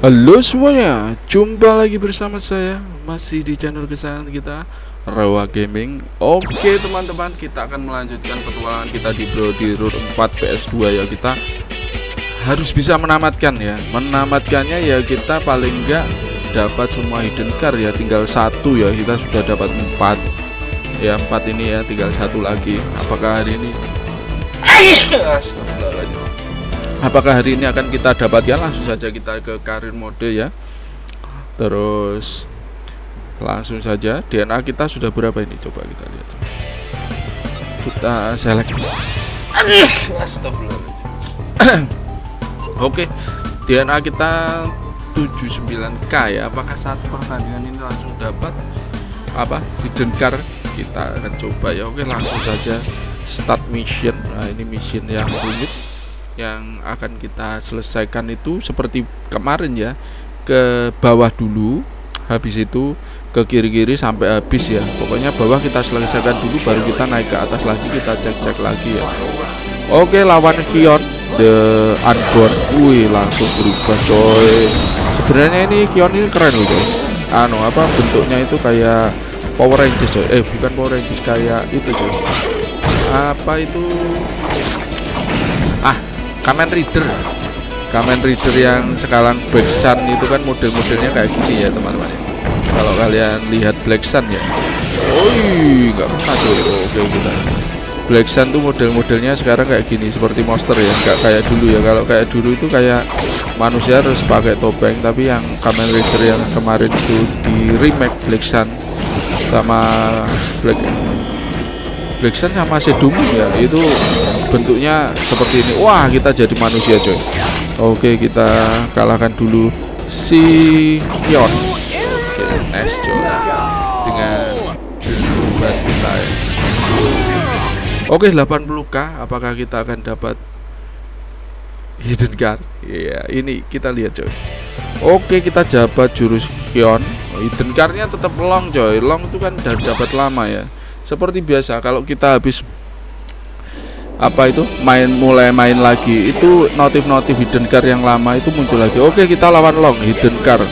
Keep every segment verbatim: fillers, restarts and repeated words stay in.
Halo semuanya, jumpa lagi bersama saya masih di channel kesayangan kita, Rawa Gaming. Oke teman-teman, kita akan melanjutkan petualangan kita di Bloody Roar empat P S dua ya. Kita harus bisa menamatkan ya. Menamatkannya ya kita paling enggak dapat semua hidden card ya. Tinggal satu ya, kita sudah dapat empat ya, empat ini ya, tinggal satu lagi. Apakah hari ini Apakah hari ini akan kita dapatkan? Langsung saja kita ke karir mode ya. Terus langsung saja D N A kita sudah berapa ini? Coba kita lihat. Kita select. Oke, D N A kita tujuh puluh sembilan K ya. Apakah saat pertandingan ini langsung dapat apa hidden card? Kita akan coba ya. Oke, langsung saja start mission. Nah, ini mission yang rumit yang akan kita selesaikan itu seperti kemarin ya, ke bawah dulu, habis itu ke kiri-kiri sampai habis ya. Pokoknya bawah kita selesaikan dulu, baru kita naik ke atas lagi, kita cek-cek lagi ya. Oke, lawan Kion the Unborn. Wih, langsung berubah coy. Sebenarnya ini Kion ini keren loh coy. Anu apa bentuknya itu kayak Power Rangers coy. Eh bukan Power Rangers, kayak itu coy. Apa itu? Ah, Kamen Rider, Kamen Rider yang sekarang Black Sun itu kan model-modelnya kayak gini ya teman-teman. Kalau kalian lihat Black Sun ya, oi nggak pernah tuh. Oke kita Black Sun tuh model-modelnya sekarang kayak gini, seperti monster ya, nggak kayak dulu ya. Kalau kayak dulu itu kayak manusia harus pakai topeng, tapi yang Kamen Rider yang kemarin itu di remake Black Sun sama Black Black Sun sama Sedum ya, itu bentuknya seperti ini. Wah, kita jadi manusia coy. Oke, kita kalahkan dulu si Kion. Oke, nice coy. Dengan jurus kita ya. Oke, delapan puluh K. Apakah kita akan dapat hidden card? Iya, ini kita lihat coy. Oke, kita dapat jurus Kion. Hidden cardnya tetap long coy. Long itu kan udah dapat lama ya. Seperti biasa kalau kita habis apa itu main mulai main lagi, itu notif-notif hidden card yang lama itu muncul lagi. Oke, kita lawan long hidden card.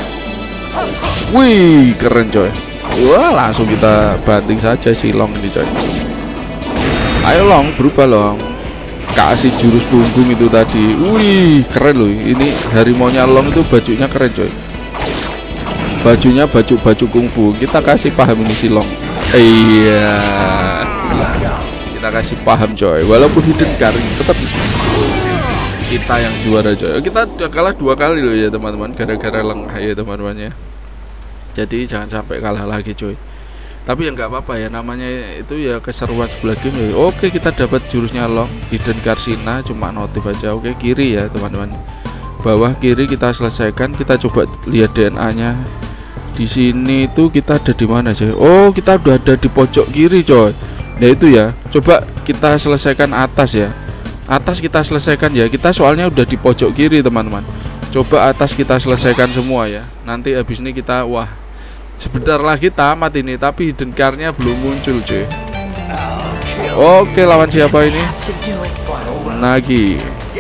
Wih, keren coy. Wah, langsung kita banting saja si long ini coy. Ayo long, berubah long. Kasih jurus punggung itu tadi. Wih, keren loh. Ini harimaunya long itu bajunya keren coy. Bajunya baju-baju kungfu. Kita kasih paham ini si long. Iya, kita kasih paham coy. Walaupun hidden card tetap kita yang juara coy. Kita udah kalah dua kali loh ya teman-teman, gara-gara lengah ya teman-teman ya. Jadi jangan sampai kalah lagi coy. Tapi ya nggak apa-apa ya, namanya itu ya keseruan sebelah game ya. Oke, kita dapat jurusnya long hidden card Sina, cuma notif aja. Oke, kiri ya teman-teman. Bawah kiri kita selesaikan. Kita coba lihat D N A-nya. Di sini itu kita ada di mana coy? Oh, kita udah ada di pojok kiri coy. Nah itu ya, coba kita selesaikan atas ya. Atas kita selesaikan ya. Kita soalnya udah di pojok kiri teman-teman. Coba atas kita selesaikan semua ya. Nanti habis ini kita, wah, sebentar lagi tamat ini, tapi hidden card-nya belum muncul coy. Oke, lawan siapa ini? Nagi.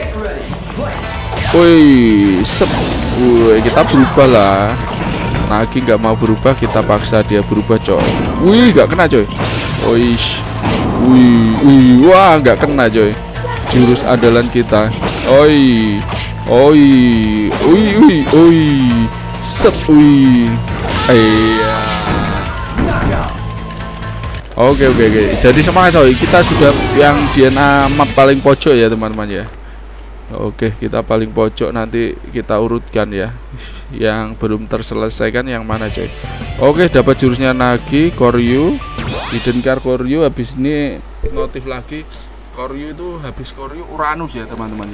Woi, sep. Woi, kita berubah lah. Nagi nggak mau berubah, kita paksa dia berubah coy. Wih, nggak kena coy. Oish. Wih, wih, wah nggak kena coy. Jurus andalan kita. Oi, oi, oi, oi, oi. Set, wih. Iya. Oke, oke, oke. Jadi semangat coy. Kita sudah yang D N A map paling pojok ya teman-teman ya. Oke, kita paling pojok, nanti kita urutkan ya. Yang belum terselesaikan yang mana coy. Oke, dapat jurusnya Nagi, Koryu, hidden card Koryu. Habis ini notif lagi Koryu, itu habis Koryu Uranus ya teman-teman.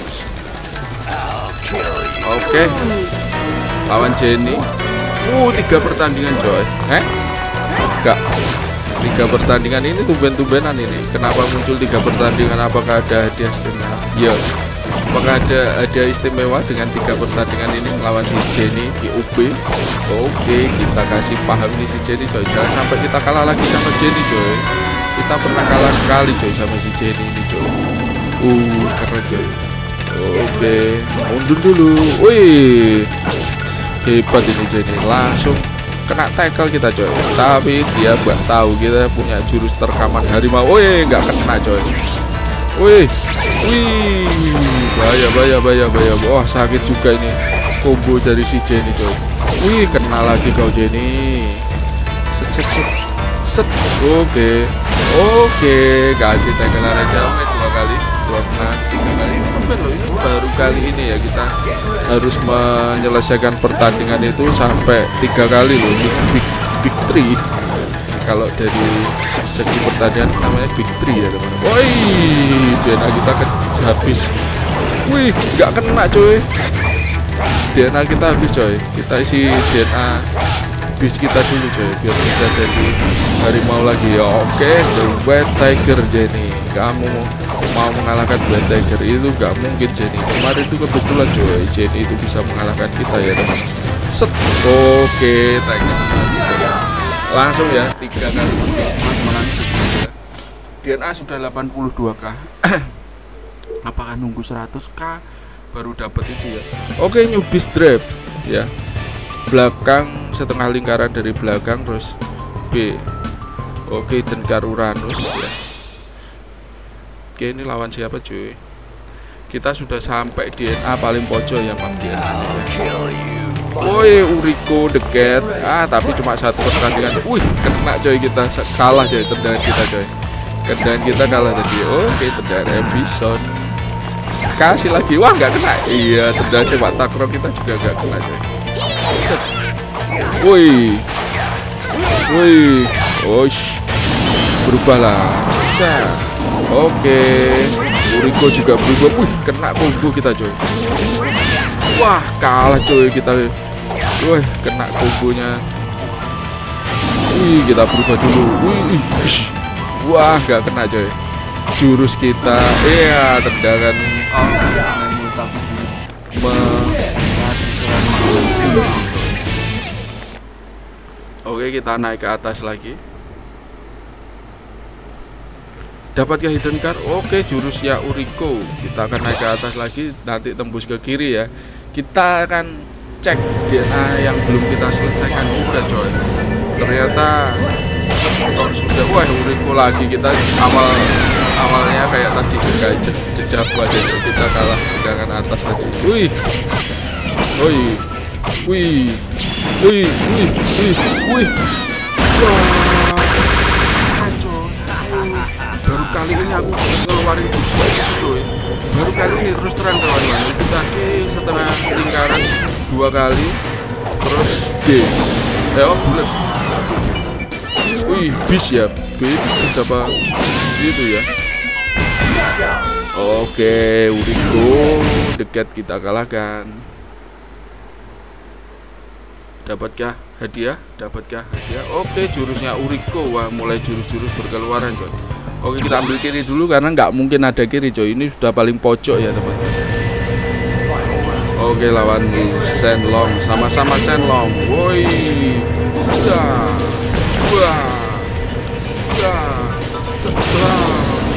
Oke, lawan Jenny. Uh, tiga pertandingan coy. Eh, enggak, tiga pertandingan ini tumben-tumbenan ini. Kenapa muncul tiga pertandingan? Apakah ada hadiah istimewa? Ya, apakah ada hadiah istimewa dengan tiga pertandingan ini melawan si Jenny di U B? Oke, kita kasih paham ini si Jenny coy. Jangan sampai kita kalah lagi sama Jenny coy. Kita pernah kalah sekali coy sama si Jenny ini coy. Uh, keren coy. Oke, Oke, mundur dulu. Wih, hebat ini Jenny, langsung kena tackle kita coy. Tapi dia nggak tahu kita punya jurus terkaman harimau. Wih, nggak kena coy. Wih, wih, bahaya, bahaya, bahaya, bahaya. Wah, sakit juga ini combo dari si Jenny coy. Wih, kena lagi kau Jenny. Set, set, set, set. Oke, oke, kasih tackle aja. Oke, dua kali, dua kena, tiga kali. Ini keren loh. Ini baru kali ini ya kita harus menyelesaikan pertandingan itu sampai tiga kali loh. Big, big, big three. Kalau dari segi pertandingan namanya big three ya teman-teman. Woi, D N A kita kan habis. Wih, nggak kena coy. D N A kita habis coy. Kita isi D N A bis kita dulu coy, biar bisa jadi harimau lagi ya. Oke, The White Tiger Jenny. Kamu mau mengalahkan White Tiger itu nggak mungkin Jenny. Kemarin itu kebetulan coy, Jenny itu bisa mengalahkan kita ya teman. Set. Oke, Tiger langsung ya tiga kali D N A sudah delapan puluh dua K. Apakah nunggu seratus K baru dapat itu ya? Oke, newbies drive ya, belakang setengah lingkaran dari belakang terus B. Oke, Dengkar Uranus ya. Oke, ini lawan siapa cuy? Kita sudah sampai D N A paling pojok ya Pak D N A ya. Woi, Uriko deket. Ah, tapi cuma satu pertandingan. Wih, kena coy, kita kalah coy, tendangan kita coy. Tendangan kita kalah tadi. Oke, tendangan Embison. Kasih lagi. Wah, nggak kena. Iya, tendangan sepak takraw kita juga nggak kena coy. Set. Woi. Woi. Osh. Berubahlah. Set. Oke. Uriko juga berubah. Wih, kena combo kita coy. Wah, kalah coy kita. Wih, kena kombonya. Wih, kita berubah dulu. Wih, ish. Wah, nggak kena coy. Jurus kita, iya, tendangan. Oh, tapi jurus mengasih serangan. Oke, kita naik ke atas lagi. Dapatkah hidden card? Oke, jurusnya Uriko. Kita akan naik ke atas lagi, nanti tembus ke kiri ya. Kita akan cek D N A yang belum kita selesaikan juga coy. Ternyata kok sudah. Wah, Uriko lagi. Kita awal awalnya kayak tadi kayak jejak aja, kita kalah tegangan atas tadi. Wih, wih, wih, wih, wih, wih, wih. Baru kali ini aku ngeluarin jurus itu coy. Baru kali ini terus terang kawan-kawan. Itu tadi setengah lingkaran dua kali, terus B. Eh, oh bulat. Wih, bis ya, B bis apa gitu ya. Oke, Uriko dekat kita kalahkan. Dapatkah hadiah? Dapatkah hadiah? Oke, jurusnya Uriko. Wah, mulai jurus-jurus berkeluaran coy. Oke, kita ambil kiri dulu karena nggak mungkin ada kiri coy. Ini sudah paling pojok ya teman-teman. Oke, lawan Shenlong, sama-sama Shenlong. Woi, sa, wah, sa, sebelah.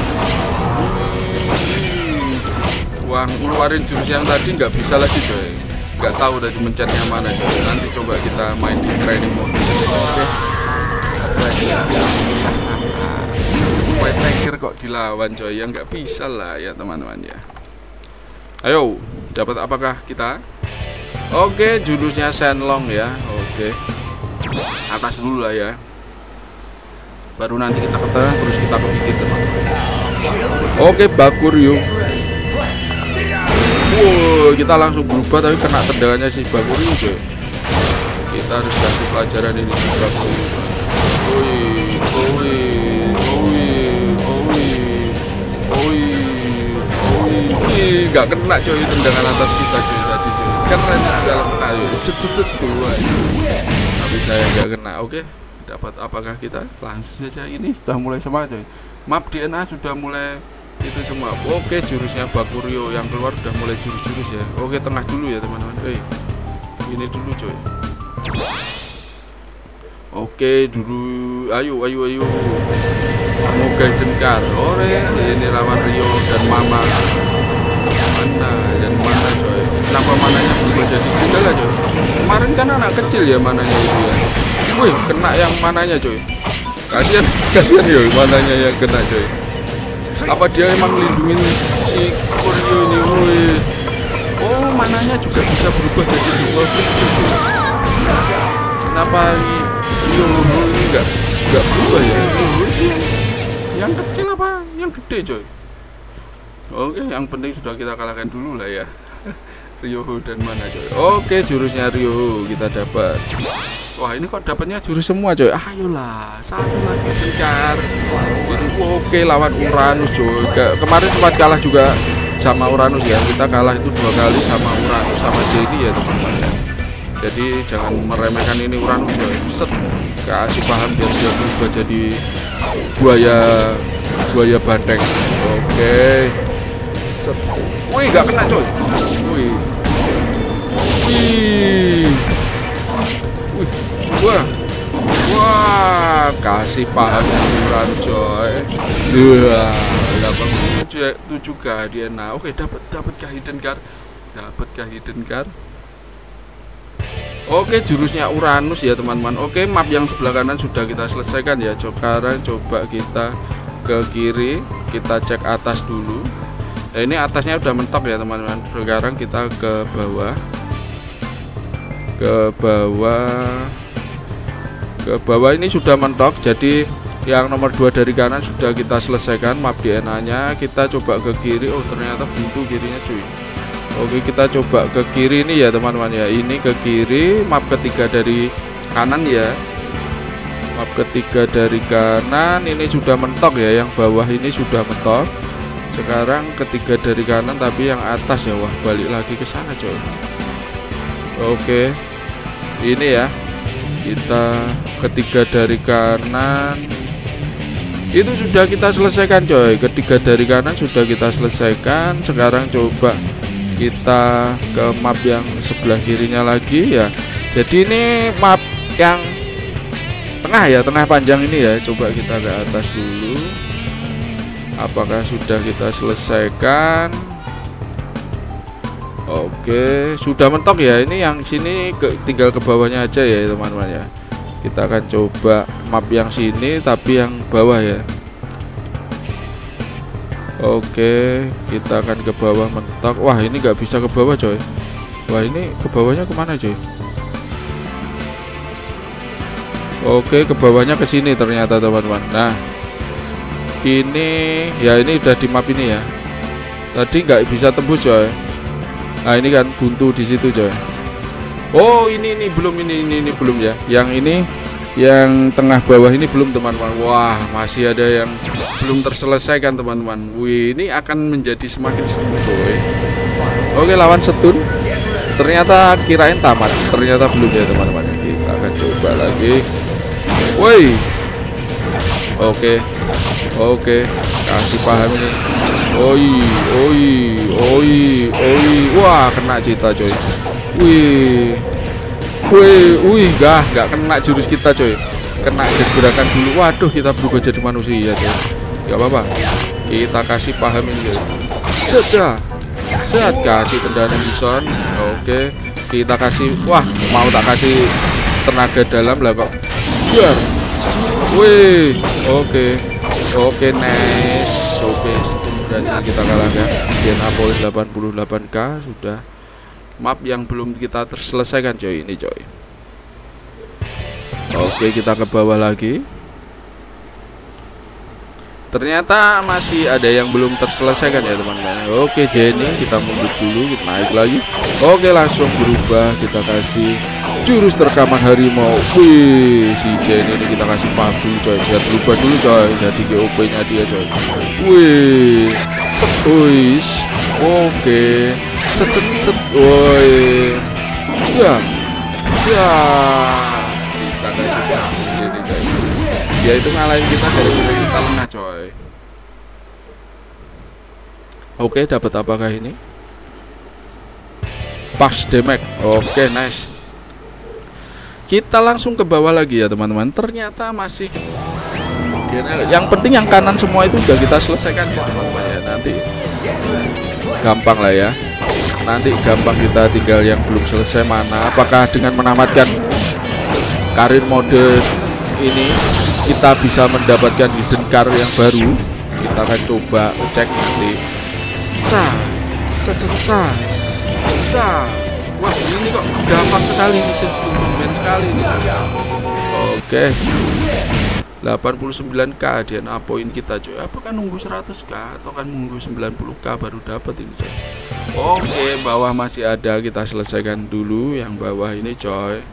Wah, ngeluarin jurus yang tadi nggak bisa lagi coy. Nggak tahu tadi mencetnya mana coy. Nanti coba kita main di training mode. Oke. White Tiger kok dilawan coy, ya nggak bisa lah ya teman-teman ya. Ayo, dapat apakah kita? Oke, jurusnya Shenlong ya. Oke, atas dulu lah ya, baru nanti kita ke tengah terus kita ke pinggir teman-teman. Oke, Bakuryu. Wow, kita langsung berubah tapi kena tendangannya si Bakuryu coy. Kita harus kasih pelajaran ini si Bakuryu. Woi, woi, woi, nggak kena coy tendangan atas kita coy tadi coy. Keren dalam kena coy. Cet cet cet dua. Tapi saya nggak kena. Oke, dapat apakah kita? Langsung saja ini sudah mulai sama coy. Map D N A sudah mulai itu semua. Oke, jurusnya Bakuryu yang keluar sudah mulai jurus-jurus ya. Oke, tengah dulu ya teman-teman. Eh, ini dulu coy. Oke, dulu. Ayo, ayo, ayo. Semoga Dengkar. Ore, ini lawan Rio dan Mama. Mana dan Mama. berubah jadi serigala coy. Kemarin kan anak kecil ya mananya itu ya. Wih, kena yang mananya coy. Kasihan, kasihan ya mananya yang kena coy. Apa dia emang lindungin si Koryo ini? Wih. Oh, mananya juga bisa berubah jadi dua kecil coy. Kenapa Rio ini enggak enggak berubah ya? Yang kecil apa yang gede coy? Oke, yang penting sudah kita kalahkan dulu lah ya. Ryoho dan mana coy? Oke, jurusnya Ryoho kita dapat. Wah, ini kok dapatnya jurus semua coy. Ayolah, satu lagi bentar. Ini oke lawan Uranus coy. Ke kemarin sempat kalah juga sama Uranus ya. Kita kalah itu dua kali sama Uranus sama Jenny ya teman-teman. Jadi jangan meremehkan ini Uranus coy. Set, kasih paham biar dia berubah jadi buaya buaya bandeng. Oke. Set. Wih, gak kena coy. Wih. Wih. Wih. Wah. Wah, kasih paham Uranus coy. Wah, delapan puluh tujuh Guardian. Nah, oke, dapat dapat kah Hidden Guard? Dapat kah Hidden Guard? Oke, jurusnya Uranus ya teman-teman. Oke, map yang sebelah kanan sudah kita selesaikan ya. Sekarang coba kita ke kiri, kita cek atas dulu. Nah, ini atasnya udah mentok ya teman-teman. Sekarang kita ke bawah, ke bawah, ke bawah ini sudah mentok. Jadi yang nomor dua dari kanan sudah kita selesaikan map D N A-nya. Kita coba ke kiri. Oh, ternyata buntu kirinya cuy. Oke, kita coba ke kiri ini ya teman-teman ya. Ini ke kiri, map ketiga dari kanan ya. Map ketiga dari kanan ini sudah mentok ya. Yang bawah ini sudah mentok. Sekarang ketiga dari kanan tapi yang atas ya. Wah, balik lagi ke sana coy. Oke, ini ya. Kita ketiga dari kanan itu sudah kita selesaikan coy. Ketiga dari kanan sudah kita selesaikan. Sekarang coba kita ke map yang sebelah kirinya lagi ya. Jadi ini map yang tengah ya, tengah panjang ini ya. Coba kita ke atas dulu. Apakah sudah kita selesaikan? Oke, sudah mentok ya. Ini yang sini ke, tinggal ke bawahnya aja ya teman-teman ya. Kita akan coba map yang sini tapi yang bawah ya. Oke, kita akan ke bawah mentok. Wah, ini nggak bisa ke bawah coy. Wah, ini ke bawahnya kemana coy? Oke, ke bawahnya ke sini ternyata teman-teman. Nah, ini ya, ini udah di map ini ya. Tadi nggak bisa tembus coy. Nah, ini kan buntu di situ coy. Oh, ini ini belum ini ini ini belum ya. Yang ini yang tengah bawah ini belum teman-teman. Wah, masih ada yang belum terselesaikan teman-teman. Wih, ini akan menjadi semakin seru coy. Oke, lawan Setun. Ternyata kirain tamat, ternyata belum ya teman-teman. Kita akan coba lagi. Woi. Oke. Oke, kasih paham ini. Oi, oi, oi, oi. Wah, kena cita coy. Wih. Wih, wih, gak, gak kena jurus kita coy. Kena gebrakan dulu. Waduh, kita berubah jadi manusia coy. Gak apa-apa. Kita kasih paham ini coy. Saja. Set, kasih tendangan bison. Oke, kita kasih. Wah, mau tak kasih tenaga dalam lah kok. Biar. Wih, oke. Oke, nice. Oke, berhasil kita kalahkan. D N A poin delapan puluh delapan K sudah. Map yang belum kita terselesaikan coy ini coy. Oke, kita ke bawah lagi. Ternyata masih ada yang belum terselesaikan ya teman-teman. Oke, Jenny kita mundur dulu, kita naik lagi. Oke, langsung berubah, kita kasih jurus terkaman harimau. Wih, si Jenny ini kita kasih paham dulu coy, biar berubah dulu coy. Jadi G O P nya dia coy. Wih, set, wih. Oke, set set set. Woi, siap, siap. Kita kasih paham ini coy. Dia itu ngalahin kita dari kita lengah coy. Oke, dapat apakah ini? Pas damage. Oke, nice. Kita langsung ke bawah lagi ya teman-teman. Ternyata masih. Yang penting yang kanan semua itu udah kita selesaikan ya teman-teman ya. Nanti gampang lah ya. nanti gampang kita tinggal yang belum selesai mana. Apakah dengan menamatkan karir mode ini kita bisa mendapatkan hidden car yang baru? Kita akan coba cek nanti. Sa, sa, sa, sa, sa. Wah, ini kok gampang sekali ini, sistem sekali ini. Oke. delapan puluh sembilan K D N A poin kita coy. Apakah nunggu seratus K atau kan nunggu sembilan puluh K baru dapat ini coy? Oke, bawah masih ada, kita selesaikan dulu yang bawah ini coy.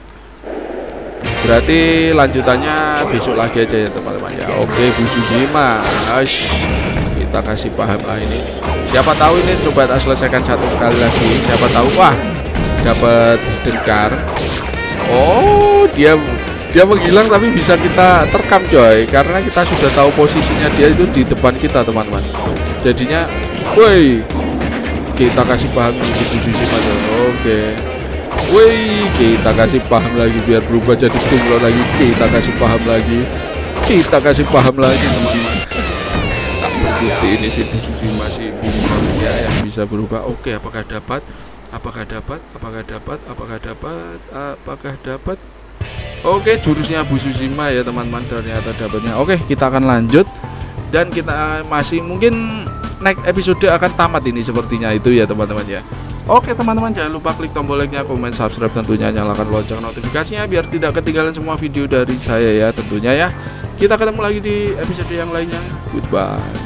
Berarti lanjutannya besok lagi aja ya teman-teman ya. Oke, Bu Sujima, Ash, kita kasih paham lah ini. Siapa tahu ini coba tak selesaikan satu kali lagi. Siapa tahu wah dapat hidden car. Oh, dia dia menghilang tapi bisa kita terkam coy, karena kita sudah tahu posisinya dia itu di depan kita teman-teman. Jadinya, woi, kita kasih paham di situ aja. Oke, woi, kita kasih paham lagi biar berubah jadi kumlot lagi. Kita kasih paham lagi, kita kasih paham lagi teman-teman. Tak berbukti ini si Susi masih bingung ya yang bisa berubah. Oke, apakah dapat? Apakah dapat? Apakah dapat? Apakah dapat? Apakah dapat? Oke, jurusnya Bu Susima ya teman-teman, ternyata dapatnya. Oke, kita akan lanjut dan kita masih mungkin next episode akan tamat ini sepertinya itu ya teman-teman ya. Oke teman-teman, jangan lupa klik tombol like-nya, komen, subscribe, tentunya nyalakan lonceng notifikasinya biar tidak ketinggalan semua video dari saya ya tentunya ya. Kita ketemu lagi di episode yang lainnya. Goodbye.